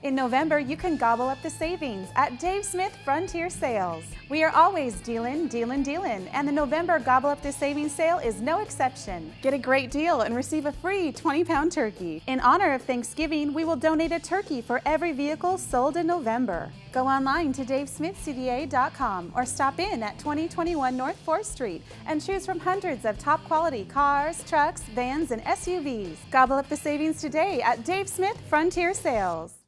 In November, you can gobble up the savings at Dave Smith Frontier Sales. We are always dealin', and the November Gobble Up the Savings sale is no exception. Get a great deal and receive a free 20-pound turkey. In honor of Thanksgiving, we will donate a turkey for every vehicle sold in November. Go online to davesmithcva.com or stop in at 2021 North 4th Street and choose from hundreds of top-quality cars, trucks, vans, and SUVs. Gobble up the savings today at Dave Smith Frontier Sales.